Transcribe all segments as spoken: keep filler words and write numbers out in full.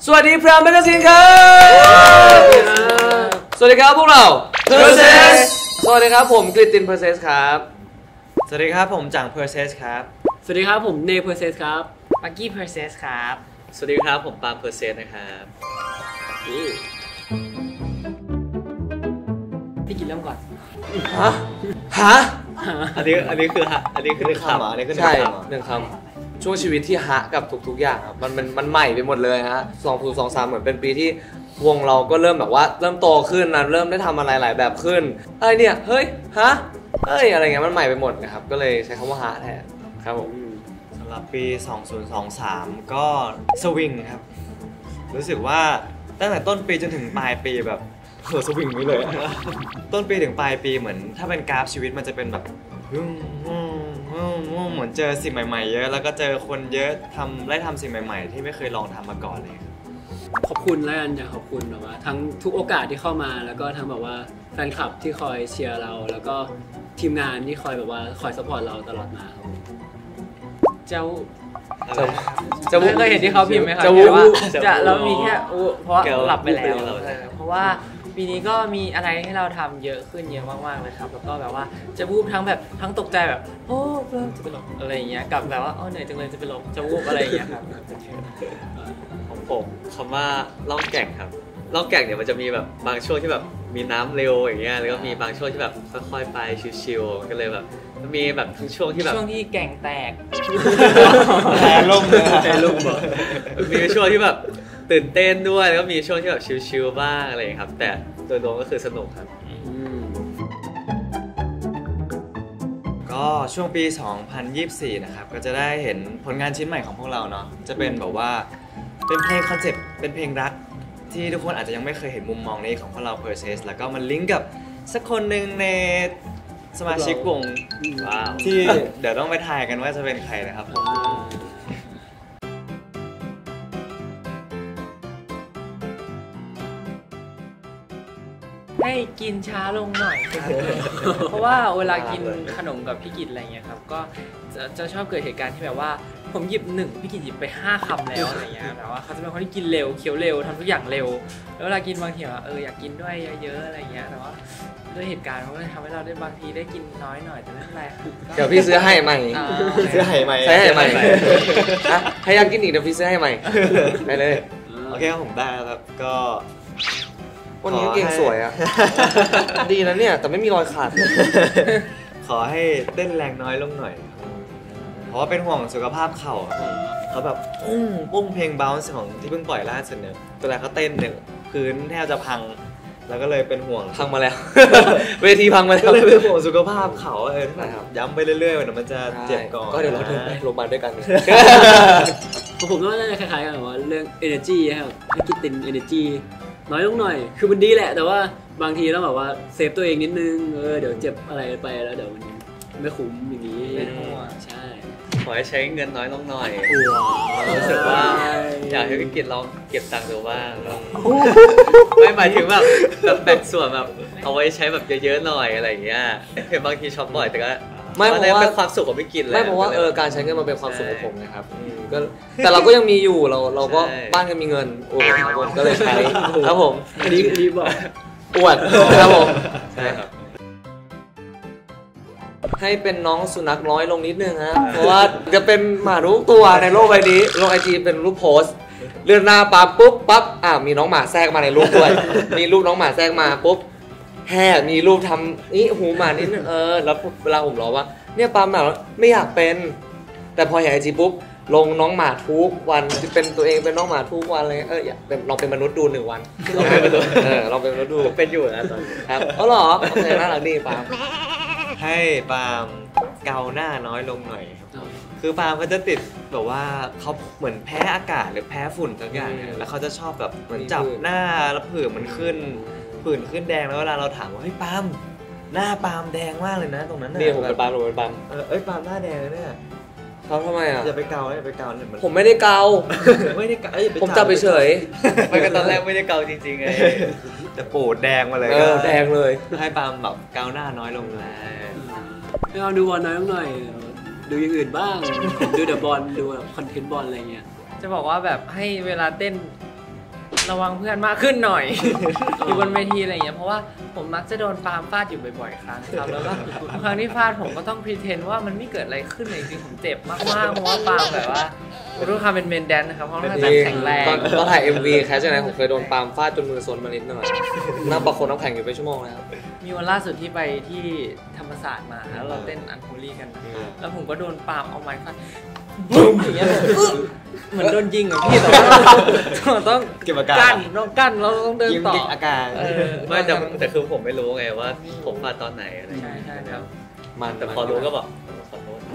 วัสดีพรามแมกกาซีนครับสวัสดีครับพวกเรา Process สวัสดีครับผมกฤติน Process ครับสวัสดีครับผมจัง Process ครับสวัสดีครับผมเน Process ครับปักกี้ Process ครับสวัสดีครับผมปาล์ม Process นะครับพี่กินเริ่มก่อนฮะฮะอันนี้อันนี้คือฮะอันนี้คือหนึ่งคำอันนี้คือหนึ่งคำหนึ่งคำช่วงชีวิตที่ฮะกับทุกๆอย่างครับมันมันมันใหม่ไปหมดเลยฮะสองพันสองสามเหมือนเป็นปีที่วงเราก็เริ่มแบบว่าเริ่มโตขึ้นนะเริ่มได้ทำอะไรหลายแบบขึ้นอะไรเนี่ยเฮ้ยฮะเฮ้ยอะไรเงี้ยมันใหม่ไปหมดนะครับก็เลยใช้คำว่าฮะแทนครับผมสำหรับปีสองพันยี่สิบสามก็สวิงครับรู้สึกว่าตั้งแต่ต้นปีจนถึงปลายปีแบบโหสวิงไม่เลย ต้นปีถึงปลายปีเหมือนถ้าเป็นกราฟชีวิตมันจะเป็นแบบเหมือนเจอสิ่งใหม่ๆเยอะแล้วก็เจอคนเยอะทำได้ทำสิ่งใหม่ๆที่ไม่เคยลองทำมาก่อนเลยขอบคุณแล้วกันอยากขอบคุณแบบว่าทั้งทุกโอกาสที่เข้ามาแล้วก็ทั้งแบบว่าแฟนคลับที่คอยเชียร์เราแล้วก็ทีมงานที่คอยแบบว่าคอยซัพพอร์ตเราตลอดมาครับเจ้าจะจะวุ้เคยเห็นที่เขาพิมพ์ไหมครับจะวุ้ว่าจะเรามีแค่เพราะหลับไปแล้วเพราะว่าปีนี้ก็มีอะไรให้เราทำเยอะขึ้นเยอะมากๆเลยครับแล้วก็แบบว่าจะวูบทั้งแบบทั้งตกใจแบบโอ้เริ่มจะไปหลบอะไรอย่างเงี้ยกับแบบว่าอ๋อเหนื่อยจังเลยจะไปหลบจะวูบอะไรอย่างเงี้ยครับของผมคำว่าล่องแก่งครับล่องแก่งเนี่ยมันจะมีแบบบางช่วงที่แบบมีน้ำเร็วอย่างเงี้ยแล้วก็มีบางช่วงที่แบบค่อยๆไปชิวๆก็เลยแบบมีแบบทั้งช่วงที่แบบช่วงที่แก่งแตกแพ้ล่มเลยแพ้ล่มมีช่วงที่แบบตื่นเต้นด้วยแล้วก็มีช่วงที่แบบชิลๆบ้างอะไรอย่างเงี้ยครับแต่โดยรวมก็คือสนุกครับก็ช่วงปีสองพันยี่สิบสี่นะครับก็จะได้เห็นผลงานชิ้นใหม่ของพวกเราเนาะจะเป็นแบบว่าเป็นเพลงคอนเซ็ปต์เป็นเพลงรักที่ทุกคนอาจจะยังไม่เคยเห็นมุมมองนี้ของพวกเรา Process แล้วก็มันลิงก์กับสักคนหนึ่งในสมาชิกวงว้าวที่เดี๋ยวต้องไปทายกันว่าจะเป็นใครนะครับผมให้กินช้าลงหน่อยครับเพราะว่าเวลากินขนมกับพี่กิตอะไรเงี้ยครับก็จะจะชอบเกิดเหตุการณ์ที่แบบว่าผมหยิบหนึ่งพี่กิตหยิบไปห้าคำแล้วอะไรเงี้ยแต่ว่าเขาจะเป็นคนที่กินเร็วเคี้ยวเร็วทำทุกอย่างเร็วแล้วเวลากินบางทีว่าเอออยากกินด้วยเยอะๆอะไรเงี้ยแต่ว่าด้วยเหตุการณ์มันก็เลยทำให้เราได้บางทีได้กินน้อยหน่อยแต่ไม่เป็นไรเดี๋ยวพี่ซื้อให้ใหม่ซื้อให้ใหม่ซื้อให้ใหม่ให้อยากกินอีกเดี๋ยวพี่ซื้อให้ใหม่ไปเลยโอเคผมได้ครับก็วันนี้เก่งสวยอ่ะดีนะเนี่ยแต่ไม่มีรอยขาดขอให้เต้นแรงน้อยลงหน่อยเพราะว่าเป็นห่วงสุขภาพเข่าเขาแบบปุ้งปุ้งเพลง Bounce ของที่เพิ่งปล่อยล่าสุดเนี่ยเวลาเขาเต้นเนี่ยพื้นแทบจะพังแล้วก็เลยเป็นห่วงพังมาแล้วเวทีพังมาแล้วก็เลยเป็นห่วงสุขภาพเขาเออย้ำไปเรื่อยๆเดี๋ยวมันจะเจ็บก่อนก็เดี๋ยวเราเดินไปโรงพยาบาลด้วยกันของผมก็น่าจะคล้ายๆกันแบบว่าเรื่อง energy ครับให้กินติน energyน้อยลงหน่อยคือมันดีแหละแต่ว่าบางทีต้องแบบว่าเซฟตัวเองนิดนึงเออเดี๋ยวเจ็บอะไรไปแล้วเดี๋ยวมันไม่คุ้มอย่างนี้ใช่ขอให้ใช้เงินน้อยลงหน่อยรู้สึกว่าอยากให้พี่กิตลองเก็บตังค์ดูบ้างไม่หมายถึงแบบแบบแบ่งส่วนแบบเอาไว้ใช้แบบเยอะๆหน่อยอะไรอย่างเงี้ยเห็นบางทีช็อปบ่อยแต่ก็ไม่เพราะว่าเป็นความสุขของพี่กิตเลยไม่เพราะว่าเออการใช้เงินมันเป็นความสุขของผมนะครับก็แต่เราก็ยังมีอยู่เราเราก็บ้านก็มีเงินโอ้ครับผมก็เลยใช้ครับผมอันนี้อันนี้บอกอวดครับผมใช่ครับให้เป็นน้องสุนัขน้อยลงนิดนึงฮะเพราะว่าจะเป็นหมาทุกตัวในโลกใบนี้โลกไอจีเป็นรูปโพสเลื่อนหน้าปั๊บปุ๊บปั๊บอ่ามีน้องหมาแทรกมาในรูปด้วยมีรูปน้องหมาแทรกมาปุ๊บแฮ่มีรูปทำนี่หูหมานิดนึงเออแล้วเวลาผมร้องว่าเนี่ยปั๊มหมาไม่อยากเป็นแต่พอเห็นไอจีปุ๊บลงน้องหมาทุกวันเป็นตัวเองเป็นน้องหมาทุกวันเลยเอออยากเป็นลองเป็นมนุษย์ดูหนึ่งวันเออลองเป็นมนุษย์ดูเป็นอยู่นะตอนนี้ครับอ๋อเหรอโอเคน่ารักดีปั๊มให้ปาล์มเกาหน้าน้อยลงหน่อยคือปาล์มเขาจะติดแบบว่าเขาเหมือนแพ้อากาศหรือแพ้ฝุ่นทุกอย่างเนี่ยแล้วเขาจะชอบแบบเหมือนจับหน้าแล้วผื่นมันขึ้นผื่นขึ้นแดงแล้วเวลาเราถามว่าเฮ้ยปาล์มหน้าปาล์มแดงมากเลยนะตรงนั้นนี่ผมเป็นปาล์มผมเป็นปาล์มเออเอ้ยปาล์มหน้าแดงเลยเนี่ยเขาทำไมอ่ะอย่าไปเกาอย่าไปเกาเนี่ยผมไม่ได้เกาไม่ได้เกาผมจับไปเฉยไม่ก็ตอนแรกไม่ได้เกาจริงๆไงแต่ปูดแดงมาเลยแดงเลยให้ปาล์มแบบเกาหน้าน้อยลงเลยไม่เอาดูบอลน้อยลงหน่อยดูอย่างอื่นบ้างดูเดอะบอลดูแบบคอนเทนต์บอลอะไรเงี้ยจะบอกว่าแบบให้เวลาเต้นระวังเพื่อนมากขึ้นหน่อย อยู่บนเวทีอะไรอย่างเงี้ยเพราะว่าผมมักจะโดนปาล์มฟาดอยู่บ่อยๆครั้งครับแล้วก็ทุกครั้งที่ฟาดผมก็ต้องพรีเทนว่ามันไม่เกิดอะไรขึ้นเลยจริงๆผมเจ็บมากๆเพราะว่าปาล์มแบบว่ารู้ความเป็นเมนแดนนะครับเพราะว่าแบบแข็งแรงตอนตอนถ่าย เอ็ม วี แคชไหนผมเคยโดนปาล์มฟาดจนมือซนมานิดหน่อยนั่งประคองน้ำแข็งอยู่เป็นชั่วโมงเลยครับมีวันล่าสุดที่ไปที่ธรรมศาสตร์มาแล้วเราเต้นอันโฮลี่กัน แล้วผมก็โดนปาล์มเอาไม้ฟาดบึ้มอย่างเงี้ยเหมือนโดนยิงอะพี่แต่ว่าเราต้องเก็บอาการกั้นต้องกั้นเราต้องเดินยิ้มต่อเก็บอาการเออไม่แต่แต่คือผมไม่รู้ไงว่าผมมาตอนไหนอะไรอย่างใช่เงี้ยใช่ครับมันแต่พอรู้ก็แบบขอโทษ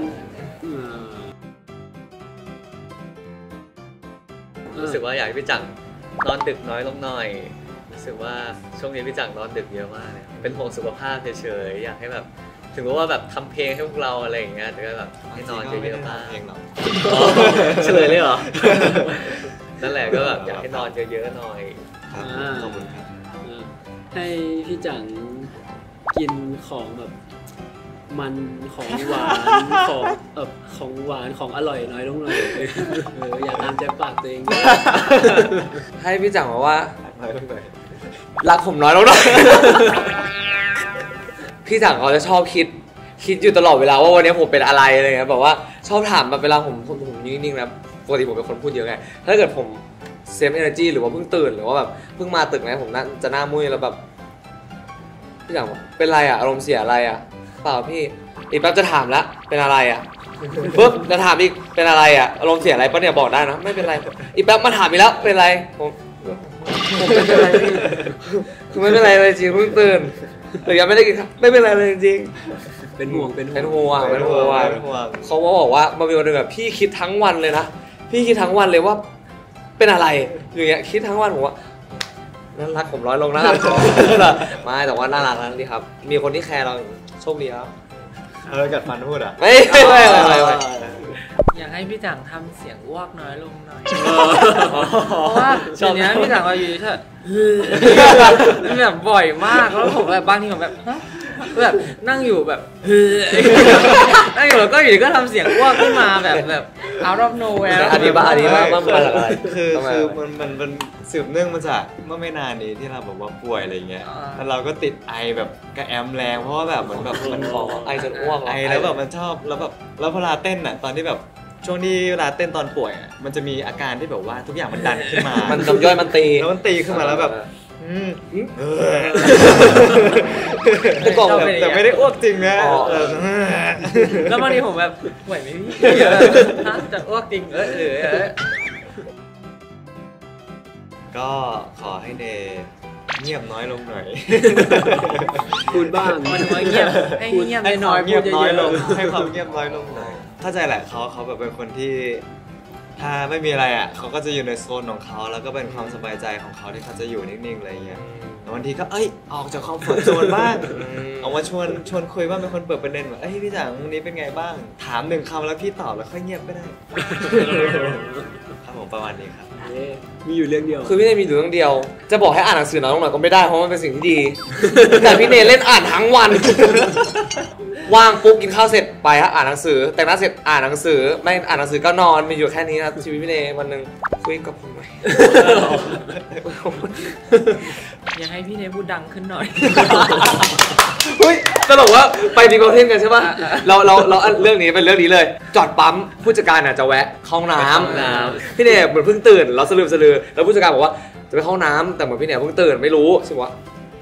รู้สึกว่าอยากให้พี่จังนอนดึกน้อยลงหน่อยรู้สึกว่าช่วงนี้พี่จังนอนดึกเยอะมากเลยเป็นห่วงสุขภาพเฉยๆอยากให้แบบถึงรู้ว่าแบบทำเพลงให้พวกเราอะไรอย่างเงี้ยแต่ก็แบบให้นอนเยอะๆมากเองหรออ๋อเฉลยเลยเหรอ นั่นแหละก็แบบอยากให้นอนเยอะๆหน่อยครับขอบคุณครับเออให้พี่จังกินของแบบมันของหวานของเออของหวานของอร่อยน้อยลงหน่อยเอออย่าตามใจปากตัวเองให้พี่จังบอกว่ารักผมน้อยลงหน่อย พี่จังเขาจะชอบคิดคิดอยู่ตลอดเวลาว่าวันนี้ผมเป็นอะไรอะไรเงี้ยแบบว่าชอบถามแบบเวลาผมผมผมนิ่งๆนะปกติผมเป็นคนพูดเยอะไงถ้าเกิดผมเซฟเอเนอร์จีหรือว่าเพิ่งตื่นหรือว่าแบบเพิ่งมาตึกนะผมน่าจะหน้ามุ้ยแล้วแบบพี่จังบอกเป็นไรอะอารมณ์เสียอะไรอะเปล่าพี่อีกแป๊บจะถามละเป็นอะไรอะปุ๊บจะถามอีกเป็นอะไรอะอารมณ์เสียอะไรปะเนี่ยบอกได้นะไม่เป็นไรอีกแป๊บมาถามอีกแล้วเป็นไรผมผมไม่เป็นไรพี่คือไม่เป็นไรเลยจริงเพิ่งตื่นหรือยังไม่ได้กินข้าวไม่เป็นไรเลยจริงเป็นห่วงเป็นห่เป็นวงห่วงเป็นห่วงเป็นห่วงเขาบอกว่ามามีวันหนึงแบบพี่คิดทั้งวันเลยนะพี่คิดทั้งวันเลยว่าเป็นอะไรอย่างเงี้ยคิดทั้งวันผมว่าน่ารักผมร้อยลงนะครับ ไม่แต่ว่าน่ารักนั่นดีครับ มีคนที่แคร์เราโชคดีครับเออกัดฟันพูดอ่ะไม่ไม่ไม่ไม่ไม่ไม่อยากให้พี่จังทำเสียงอ้วกน้อยลงหน่อยเพราะว่าตอนนี้พี่จังเราอยู่ที่มันแบบบ่อยมากแล้วผมแบบบางทีผมแบบฮะแบบนั่งอยู่แบบนั่งอยู่แล้วก็อยู่ดีก็ทำเสียงอ้วกขึ้นมาแบบแบบ out of nowhere อธิบายอธิบายว่ามันมาจากอะไรคือทำไมคือมันมันมันสืบเนื่องมาจากเมื่อไม่นานนี้ที่เราแบบว่าป่วยอะไรเงี้ยอ่าแล้วเราก็ติดไอแบบกระแอมแรงเพราะว่าแบบเหมือนแบบมันอ๋อไอจนอ้วกเหรไอแล้วแบบมันชอบแล้วแบบแล้วเวลาเต้นอ่ะตอนที่แบบช่วงที่เวลาเต้นตอนป่วยอ่ะมันจะมีอาการที่แบบว่าทุกอย่างมันดันขึ้นมามันน้ำย่อยมันตีแล้วมันตีขึ้นมาแล้วแบบอืมเออแต่กล่องแต่แบบแต่ไม่ได้อ้วกจริงนะอ๋อเออแล้วบางทีผมแบบไหวไหมพี่ฮะจะอ้วกจริงเออหรือเออก็ขอให้เดย์เงียบน้อยลงหน่อยพูดบ้างมันน้อยเงียบให้เงียบให้น้อยเงียบพูดน้อยเยลอะงให้ความเงียบน้อยลงหน่อยเข้าใจแหละเขาเขาแบบเป็นคนที่ ถ้าไม่มีอะไรอ่ะเขาก็จะอยู่ในโซนของเขาแล้วก็เป็นความสบายใจของเขาที่เขาจะอยู่นิ่งๆอะไรเงี้ยแต่บางทีก็เอ้ยออกจากคอมฟอร์ตโซนบ้างออกมาชวนชวนคุยบ้างเป็นคนเปิดประเด็นแบบเอ้ยพี่จังวันนี้เป็นไงบ้าง ถามหนึ่งคำแล้วพี่ตอบแล้วค่อยเงียบก็ได้ ครับผมประมาณนี้ครับเอ๊ะมีอยู่เรื่องเดียวคือพี่เนยมีอยู่เรื่องเดียว จะบอกให้อ่านหนังสือน้อยลงหน่อยก็ไม่ได้เพราะมันเป็นสิ่งที่ดี แต่พี่เนยเล่นอ่านทั้งวัน ว่างปุ๊บกินข้าวเสร็จไปฮะอ่านหนังสือ แต่งหน้าเสร็จอ่านหนังสือ ไม่อ่านหนังสือก็นอนมีอยู่แค่นี้ครับชีวิตพี่เนยวันหนึ่งคุยกับผมหน่อยอยากให้พี่เนยพูดดังขึ้นหน่อยเฮ้ยตลกว่าไปดีโกเทนกันใช่ป่ะเราเราเราเรื่องนี้เป็นเรื่องนี้เลย จอดปั๊มผู้จัดการน่ะจะแวะเข้าห้องน้ำพี่เนยเหมือนเพิ่งตื่นเราสลืมสลือแล้วผู้จัดการบอกว่าจะไปเข้าห้องน้ำแต่เหมือนพี่เนยเพิ่งตื่นไม่รู้ใช่ปะ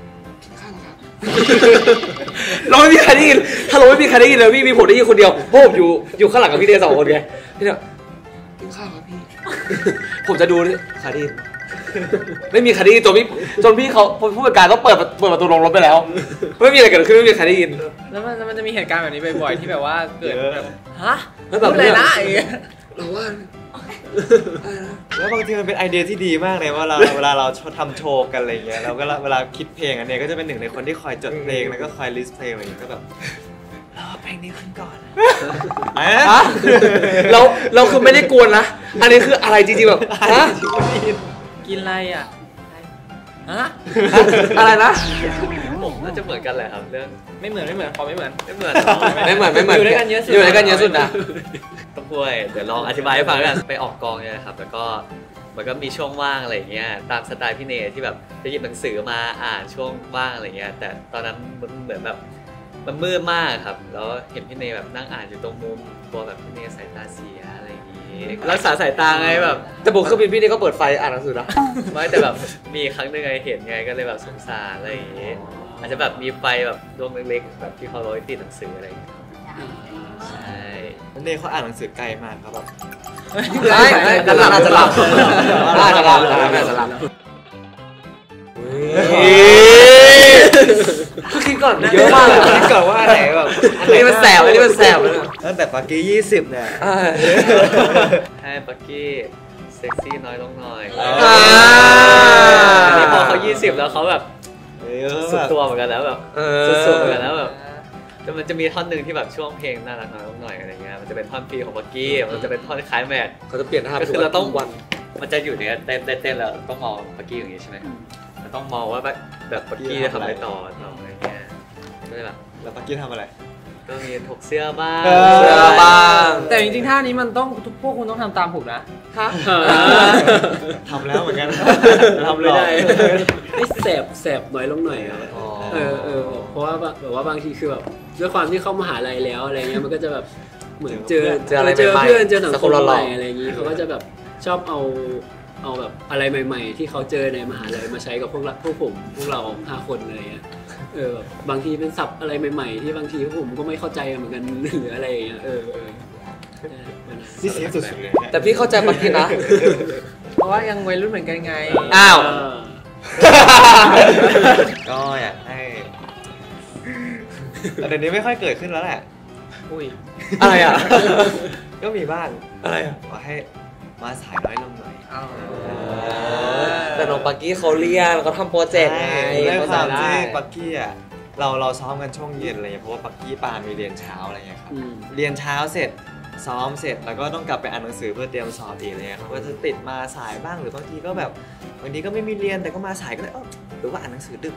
เราไม่มีใครได้ยินถ้าเราไม่มีใครได้ยินเลยพี่มีผมได้ยินคนเดียวเพราะผมอยู่อยู่ข้างหลังกับพี่เนยสองคนไงพี่เนยกินข้าวครับพี่ ผมจะดูนี่ใครได้ยินไม่มีใครได้ยินจนพี่จนพี่เขาผู้จัดการต้องเปิดเปิดประตูลงรถไปแล้วไม่มีอะไรเกิดขึ้นไม่มีใครได้ยินแล้วมันมันจะมีเหตุการณ์แบบนี้บ่อยๆที่แบบว่าเกิดแบบฮะแล้วแบบพูดอะไรนะอย่างเงี้ยเราว่าแล้วบางทีมันเป็นไอเดียที่ดีมากเลยว่าเราเวลาเราทำโชว์กันอะไรเงี้ยเราก็เวลาคิดเพลงอันเนี้ยก็จะเป็นหนึ่งในคนที่คอยจดเพลงแล้วก็คอยลิสต์เพลงอะไรอย่างเงี้ยก็แบบรอเพลงนี้ขึ้นก่อนอะฮะเราเราคือไม่ได้กวนนะ อันนี้คืออะไรจริงๆแบบฮะกินอะไรอ่ะฮะอะไรนะผมน่าจะเหมือนกันแหละครับเรื่องไม่เหมือนไม่เหมือนขอไม่เหมือนไม่เหมือนไม่เหมือนไม่เหมือนอยู่ด้วยกันเยอะสุดอยู่ด้วยกันเยอะสุดนะต้องพูดเดี๋ยวลองอธิบายให้ฟังกันไปออกกองเนี่ยนะครับแล้วก็มันก็มีช่วงว่างอะไรเงี้ยตามสไตล์พี่เนที่แบบจะหยิบหนังสือมาอ่านช่วงว่างอะไรเงี้ยแต่ตอนนั้นมันเหมือนแบบมันมืดมากครับแล้วเห็นพี่เนแบบนั่งอ่านอยู่ตรงมุมกลัวแบบพี่เนสายตาเสียอะไรอย่างงี้รักษาสายตาไงแบบแต่บนเครื่องบินพี่นี่ก็เปิดไฟอ่านหนังสือนะไม่แต่แบบมีครั้งหนึ่งไงเห็นไงก็เลยแบบสงสารอะไรอย่างงี้อาจจะแบบมีไฟแบบดวงเล็กๆแบบที่เขาเอาไว้ติดหนังสืออะไรอย่างเงี้ยใช่เน่เขาอ่านหนังสือไกลมากครับแบบไม่ไม่จะหลับจะหลับอาจจะหลับอาจจะหลับคือคิดก่อนเยอะมากเลยคิดก่อนว่าอันไหนแบบอันนี้มันแสบอันนี้มันแสบเลยตั้งแต่ปากี้ยี่สิบเนี่ยให้ปักกี้เซ็กซี่น้อยลงหน่อยอ่าอันนี้พอเขายี่สิบแล้วเขาแบบเออสุดแบบตัวเหมือนกันแล้วแบบเออสุดๆเหมือนกันแล้วแบบแต่มันจะมีท่อนหนึ่งที่แบบช่วงเพลงน่ารักน้อยลงหน่อยอะไรเงี้ยมันจะเป็นท่อนฟรีของปักกี้มันจะเป็นท่อนคล้ายแมทเขาจะเปลี่ยนท่าก็คือเราต้องวันมันจะอยู่ในเต้นเต้นเต้นแล้วต้องมองปักกี้อย่างงี้ใช่ไหมเราต้องมองว่าแบบแบบปักกี้จะทำอะไรต่อต่ออะไรเงี้ยก็เลยแบบแล้วปากี้ทำอะไรก็มีถกเสื้อบ้างเออเสื้อบ้างแต่จริงๆท่านี้มันต้องทุกพวกคุณต้องทำตามผมนะฮะทำแล้วเหมือนกันทำไม่ได้ให้แสบแสบน้อยลงหน่อยอะอ๋อเออเออเพราะว่าแบบว่าบางทีคือแบบด้วยความที่เข้ามหาลัยแล้วอะไรเงี้ยมันก็จะแบบเหมือนเจอเจออะไรเจอใหม่ๆเพื่อนเจอสังสังคคมมหล่อๆใหม่อะไรอย่างงี้เขาก็จะแบบชอบเอาเอาแบบอะไรใหม่ ๆ ที่เขาเจอในมหาลัยมาใช้กับพวกเราพวกผมพวกเราห้าคนอะไรเงี้ยเออแบบบางทีเป็นศัพท์อะไรใหม่ ๆ ที่บางทีพวกผมก็ไม่เข้าใจเหมือนกัน หรืออะไรอย่างเงี้ยเออเออใช่ประมาณนั้นนี่เสียสุดๆเลยแต่พี่เข้าใจปักกี้นะเพราะว่ายังวัยรุ่นเหมือนกันไงอ้าวก็อยากให้แต่เดี๋ยวนี้ไม่ค่อยเกิดขึ้นแล้วแหละอุ้ยอะไรอ่ะก็มีบ้างอะไรอ่ะขอให้มาสายน้อยลงหน่อยแต่น้องปักกี้เขาเรียนเขาทำโปรเจกต์ไงด้วยเข้าคใจวามได้ที่ปักกี้อ่ะเราเราซ้อมกันช่วงเย็นอะไรเงี้ยเพราะว่าปักกี้ปานมีเรียนเช้าอะไรเงี้ยครับอืมเรียนเช้าเสร็จซ้อมเสร็จแล้วก็ต้องกลับไปอ่านหนังสือเพื่อเตรียมสอบอีกอะไรเลยเขาก็จะติดมาสายบ้างหรือบางทีก็แบบบางทีก็ไม่มีเรียนแต่ก็มาสายก็เลยเอ้าหรือว่าอ่านหนังสือดึก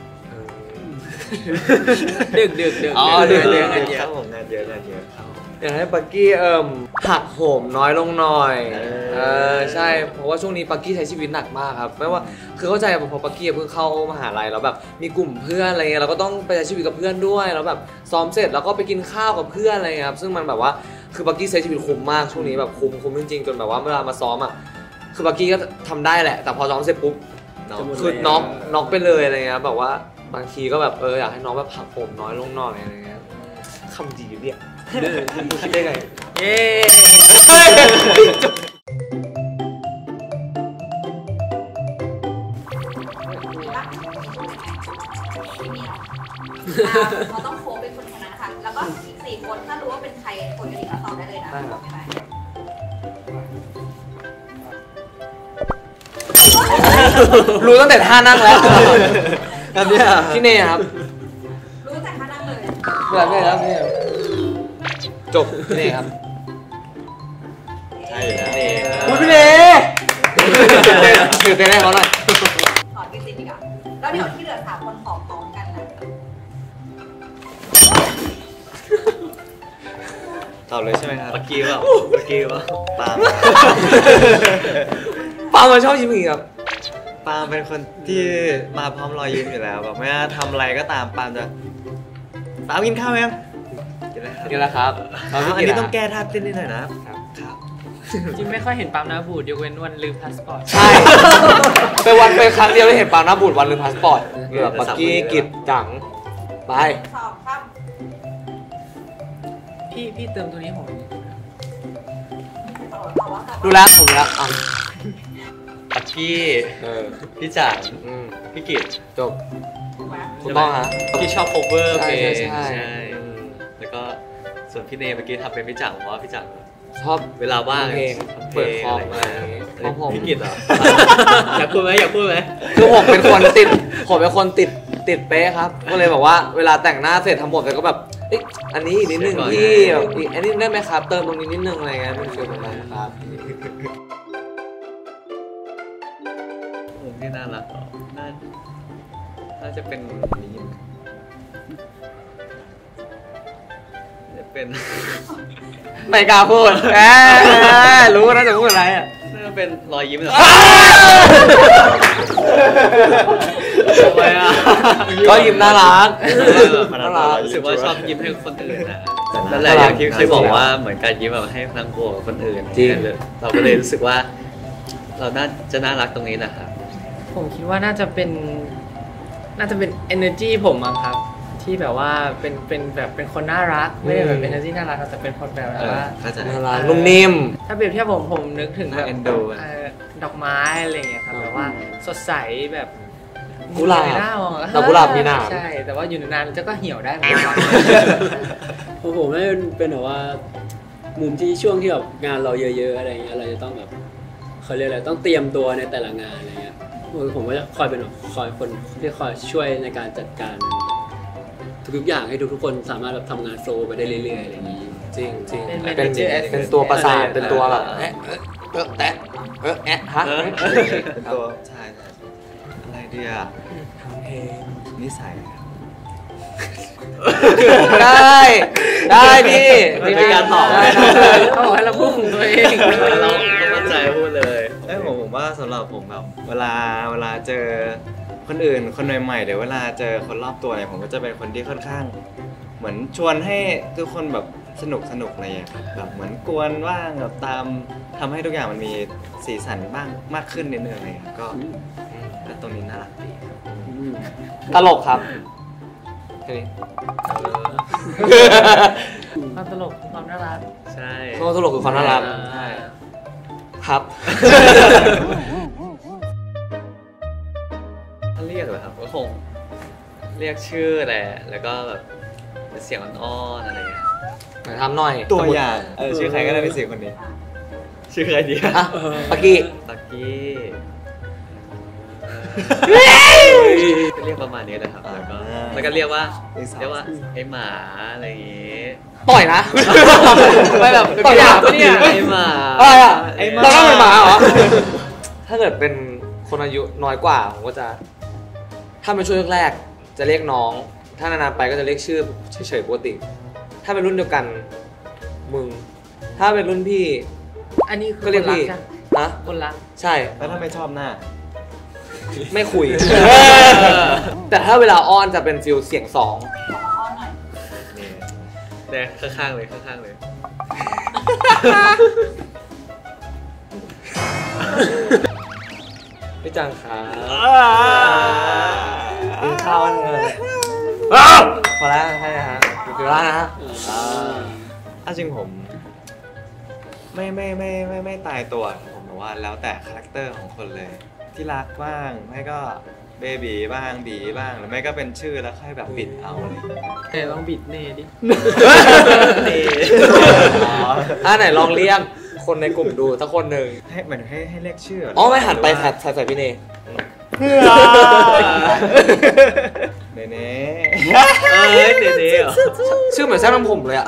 ดึกดึกดึกอ๋อดึเดือก นดึเดือก นดึกครับผมงานเยอะงานเยอะครับอยากให้ปักกี้เอิ่มหักโหมน้อยลงหน่อยเออเออใช่เพราะว่าช่วงนี้ปักกี้ใช้ชีวิตหนักมากครับไม่ว่าคือเข้าใจพอปักกี้เพิ่งเข้ามหาลัยแล้วแบบมีกลุ่มเพื่อนอะไรเงี้ยเราก็ต้องไปใช้ชีวิตกับเพื่อนด้วยแล้วแบบซ้อมเสร็จแล้วก็ไปกินข้าวกับเพื่อนอะไรเงี้ยครับซึ่งมันแบบว่าคือปักกี้ใช้ชีวิตคุ้มมากช่วงนี้แบบคุ้มคุ้มจริงๆจนแบบว่าเวลามาซ้อมอ่ะคือปักกี้ก็ทำได้แหละ แต่พอซ้อมเสร็จปุ๊บน้องคือน็อกน็อกไปเลยอะไรเงี้ยแบบว่าบางทีก็แบบเอออยากให้น้องแบบหักโหมน้อยลงหน่อยอะไรเงี้ยคำดีเนี่ยคิดได้ไงเย้เขาต้องโค้ชเป็นคนชนะค่ะ แล้วก็อีกสี่คนถ้ารู้ว่าเป็นใครคนกระดิ่งเราตอบได้เลยนะได้ครับใช่ไหมรู้ตั้งแต่ท่านั่งแล้วครับเนี่ยพี่เนยครับรู้แต่ท่านั่งเลยเพื่อนพี่ครับพี่จบพี่เนยครับใช่แล้วอุ้ยพี่เนยตื่นเต้นให้เขาหน่อยสอนกินตินอีกอ่ะแล้วเดี๋ยวที่เหลือสามคนขอพร้อมกันนะตอบเลยใช่ไหมครับปักกี้เปล่าปักกี้เปล่าปาล์มปามาชอบยิ้มอีกครับปาล์มเป็นคนที่มาพร้อมรอยยิ้มอยู่แล้วแบบไม่ว่าทำอะไรก็ตามปาล์มจะปาล์มกินข้าวยังกินแล้วครับนี่แหละครับอ๋ออันนี้ต้องแก้ท่าเต้นนิดหน่อยนะครับครับจริงไม่ค่อยเห็นปั๊มน้ำบูดยกเว้นวันลืมพาสปอร์ตใช่ไปวันไปครั้งเดียวได้เห็นปาหน้าบูดวันลืมพาสปอร์ตเหลือปักกี้กิจจังไปสอบครับพี่พี่เติมตัวนี้ผมตอบตอบว่าตอบดูแลผมดูแลอ่ะปักกี้เออพี่จังอืมพี่กิตจบถูกไหมถูกต้องฮะพี่ชอบ cover ใช่เพลงใช่ใช่ใช่แล้วก็ส่วนพี่เนยเมื่อกี้ทำเป็นพี่จังเพราะว่าพี่จังชอบเวลาว่างเพลงทำเปิดคอมะอะไรไรอย่างเงี้งี้ยของผมพี่กิตเหรอ อยากพูดไหมอยากพูดไหมคือผมเป็นคนติดผมเป็นคนติดติดเป๊ะครับก็เลยแบบว่าเวลาแต่งหน้าเสร็จทำผมเสร็จก็แบบเอ๊ะอันนี้อีกนิดนึงพี่แบบอีกอันนี้ได้ไหมครับเติมตรงนี้นิดนึงอะไรเงี้ยเป็นฟิลแบบนั้นครับผมที่น่ารักเหรอน่าน่าจะเป็นนี้จะเป็นไม่กล้าพูดแหมรู้นะจะพูดอะไรอ่ะน่าจะเป็นเป็นรอยยิ้มเหรอทำไมอ่ะก็ยิ้มน่ารักน่ารักรู้สึกว่าชอบยิ้มให้คนอื่นนะนั่นแหละอย่างที่เคยบอกว่าเหมือนการยิ้มแบบให้พลังบวกกับคนอื่นจริงเราก็เลยรู้สึกว่า เราน่าจะน่ารักตรงนี้แหละครับผมคิดว่าน่าจะเป็นน่าจะเป็น energy ผมมั้งครับ ที่แบบว่าเป็นเป็นแบบเป็นคนน่ารักไม่ได้แบบ energy น่ารักแต่เป็นคนแบบเออว่าเข้าใจน่ารักนุ่มนิ่มถ้าเปรียบเทียบผมผมนึกถึงแบบน่าเอ็นดูอะเอ่อดอกไม้อะไรอย่างเงี้ยครับแบบว่าสดใสแบบกุหลาบมีหน้ามองดอกกุหลาบมีหนามใช่แต่ว่าอยู่นานๆจะก็เหี่ยวได้เหมือนกันของผมไม่เป็นแบบว่ามุมที่ช่วงที่แบบงานเราเยอะๆอะไรเงี้ยเราจะต้องแบบเขาเรียกอะไรต้องเตรียมตัวในแต่ละงานอะไรเงี้ยผมก็จะคอยเป็นแบบคอยคนที่คอยช่วยในการจัดการทุกๆอย่างให้ทุกๆคนสามารถแบบทำงานโฟลว์ไปได้เรื่อยๆอะไรอย่างนี้จริงจริงเป็นเป็นเป็นเป็นตัวประสาทเป็นตัวแบบเอ๊ะเออแตะเออแอะฮะเป็นตัวใช่ใช่อะไรเดียทำเพลงนิสัยได้ได้พี่มันเป็นการตอบได้ได้เขาบอกให้เราพูดของตัวเองเราเรามั่นใจพูดเลยเอ้ยผมผมว่าสำหรับผมแบบเวลาเวลาเจอคนอื่นคนใหม่ๆเดี๋ยวเวลาเจอคนรอบตัวเนี่ยผมก็จะเป็นคนที่ค่อนข้าง เหมือนชวนให้ทุกคนแบบสนุกสนุกอะไรอย่างเงี้ยครับแบบเหมือนกวนบ้างแบบตามทำให้ทุกอย่างมันมีสีสันบ้างมากขึ้นนิดนึงอะไรอย่างเงี้ยก็ก็ตรงนี้น่ารักดีตลกครับแค่นี้ความตลกความน่ารักใช่ความตลกคือความน่ารักใช่ครับถ้าเรียกเหรอครับก็คงเรียกชื่อแหละแล้วก็แบบเป็นเสียงอ่อนๆอะไรเงี้ยไหนทำหน่อยตัวอย่างเออชื่อใครก็ได้เป็นสี่คนนี้ชื่อใครดีอ่ะปากกี้ตักกี้ก็เรียกประมาณนี้เลยครับแล้วก็แล้วก็เรียกว่าเรียกว่าไอหมาอะไรอย่างงี้ต่อยนะ ไม่แบบต่อยหยาบปะเนี่ยไอหมาอะไรอ่ะไอหมาเราต้องเป็นหมาเหรอ ถ้าเกิดเป็นคนอายุน้อยกว่าผมก็จะ ถ้าเป็นช่วงแรกๆจะเรียกน้อง ถ้านานๆไปก็จะเรียกชื่อเฉยๆปกติ ถ้าเป็นรุ่นเดียวกันมึง ถ้าเป็นรุ่นพี่อันนี้คือก็เรียกคนรัพี่ใช่ไหมนะคนรักใช่แล้วถ้าไม่ชอบหน้าไม่คุย แต่ถ้าเวลาอ้อนจะเป็นฟิลเสียงสองขออ้อนหน่อยเนี่ยข้างๆเลยข้างๆเลยพี่จังครับกินข้าวกันเลยพอแล้วใช่นะฮะถึงแล้วนะฮะถ้าจริงผมไม่ไม่ไม่ไม่ไม่ตายตัวครับผมบอกว่าแล้วแต่คาแรคเตอร์ของคนเลย ที่รักบ้างไม่ก็เบบีบ้างบีบ้างหรือไม่ก็เป็นชื่อแล้วค่อยแบบบิดเอาอะไรอย่างเงี้ยเออลองบิดเน่ดิอ่าไหนลองเรียกคนในกลุ่มดูสักคนหนึ่งให้เหมือนให้ให้เรียกชื่ออ๋อไม่หันไปใส่ใส่ใส่พี่เนเนเน่เอ้ยเดี๋ยวๆเหรอชื่อเหมือนแซ่บน้ำผมเลยอ่ะ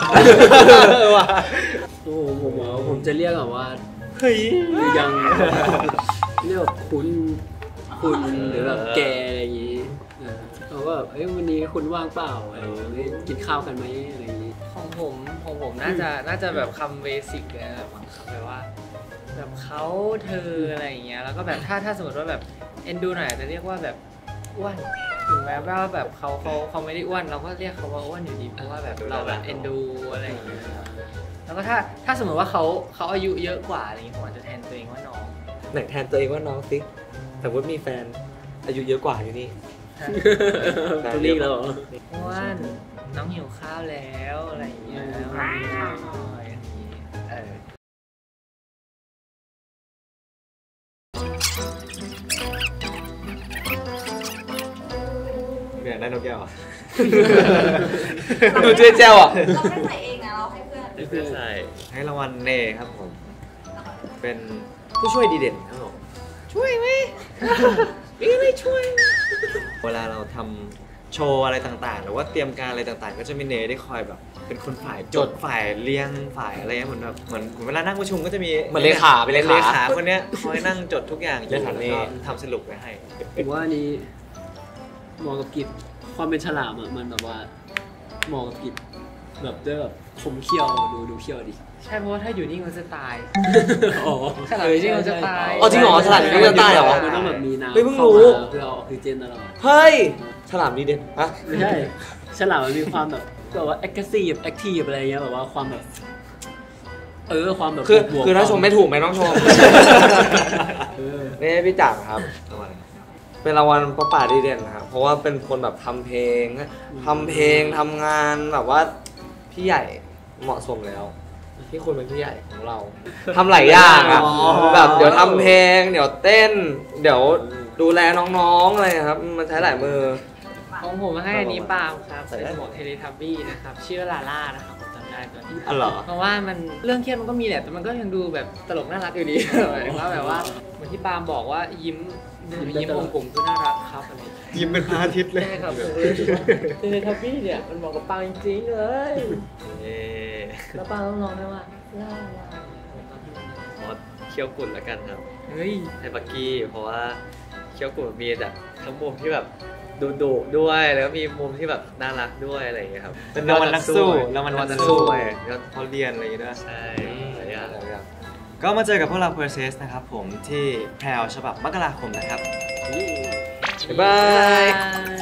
โอ้โหผมว่าผมจะเรียกแบบว่าเฮ้ยยังเรียกแบบคุณคุณหรือแบบแกอะไรอย่างงี้เออเขาก็แบบเอ้ยวันนี้คุณว่างเปล่าอะไรอย่างงี้กินข้าวกันไหมอะไรอย่างงี้ของผมของผมน่าจะน่าจะแบบคำเบสิกเลยนะแบบแบบว่า แบบเขาเธออะไรอย่างเงี้ยแล้วก็แบบถ้าถ้าสมมติว่าแบบเอ็นดูหน่อยอาจจะเรียกว่าแบบอ้วนถึงแม้ว่าแบบเขาเขาเขาไม่ได้อ้วนเราก็เรียกเขาว่าอ้วนอยู่ดีเพราะว่าแบบเราแบบเอ็นดูอะไรอย่างเงี้ยแล้วก็ถ้าถ้าสมมติว่าเขาเขาอายุเยอะกว่าอะไรอย่างเงี้ยผมอาจจะแทนตัวเองว่าน้องไหนแทนตัวเองว่าน้องสิแต่ว่ามีแฟนอายุเยอะกว่าอยู่นี่ตัวนี้แล้วเหรออ้วนน้องหิวข้าวแล้วอะไรอย่างเงี้ยว้าวอย่างงี้เออเนี่ยได้นกแก้วอ่ะดูเจ๊เจ้าอ่ะเราไม่ได้ใส่เองนะเราให้เพื่อนเพื่อนใส่ให้รางวัลเน่ครับผม เป็นผู้ช่วยดีเด่นครับผม ช่วยไหมไม่ช่วย เวลาเราทำโชว์อะไรต่างๆ หรือว่าเตรียมการอะไรต่างๆ ก็จะมีเน่ที่คอยแบบ เป็นคนฝ่ายจดฝ่ายเรียงฝ่ายอะไรเงี้ยเหมือนแบบเหมือนเหมือนเวลานั่งประชุมก็จะมีเหมือนเลขาเป็นเลขาเลขาคนเนี้ยคอยนั่งจดทุกอย่างอยู่เลขาเน่แล้วก็ทำสรุปไว้ให้ผมว่าอันนี้เหมาะกับกิจความเป็นฉลามอ่ะมันแบบว่าเหมาะกับกิจแบบด้วยแบบคมเขี้ยวดูดูเขี้ยวดิใช่เพราะว่าถ้าอยู่นิ่งมันจะตายอ๋อฉลามอยู่นิ่งมันจะตายอ๋อจริงเหรอฉลามอยู่นิ่งมันจะตายเหรอมันต้องแบบมีน้ำเฮ้ยเพิ่งเข้ารู้มาเพื่อเอาออกซิเจนตลอดเฮ้ยฉลามดีเด่นอะไม่ใช่ฉลามมันมีความแบบแบบว่า aggressive active อะไรเงี้ยแบบว่าความแบบเออความแบบคือบวกๆคือถ้าชมไม่ถูกไม่ต้องชมเออนี่พี่จักรครับ เป็นรางวัลพระป่าดีเด่นนะครับ เพราะว่าเป็นคนแบบทำเพลงทำเพลงทำงานแบบว่าพี่ใหญ่เหมาะสมแล้ว ที่คุณเป็นพี่ใหญ่ของเราทำหลายอย่างอะอ๋อแบบเดี๋ยวทำเพลง เดี๋ยวเต้น เดี๋ยวดูแลน้องๆอะไรครับ มันใช้หลายมือของผมให้อันนี้ปาล์มครับเป็นหมวกเทเลทับบี้นะครับชื่อลาล่านะครับผมจำได้ตัวนี้อ๋อเหรอเพราะว่ามันเรื่องเครียดมันก็มีแหละแต่มันก็ยังดูแบบตลกน่ารักอยู่ดี หมายถึงว่าแบบว่าเหมือนที่ปาล์มบอกว่ายิ้มยิ้มอมกลมคือน่ารักครับอะไรอย่างเงี้ยยิ้มเป็นพระอาทิตย์เลยใช่ครับเทเลทับบี้เนี่ยมันเหมาะกับปาล์มจริงๆเลยเอ๊ะแล้วปาล์มต้องร้องด้วยว่าลาลาขอเคี้ยวกุ่นแล้วกันครับเฮ้ยให้บักกี้เพราะว่าเคี้ยวกุ่นมีแบบทั้งมุมที่แบบดุดุๆด้วยแล้วก็มีมุมที่แบบน่ารักด้วยอะไรอย่างเงี้ยครับเป็นรางวัลนักสู้รางวัลนักสู้ก็เขาเรียนอะไรอย่างเงี้ยด้วยใช่หลายอย่างก็มาเจอกับพวกเรา Process นะครับผมที่แพรวฉบับมกราคมนะครับบ๊ายบาย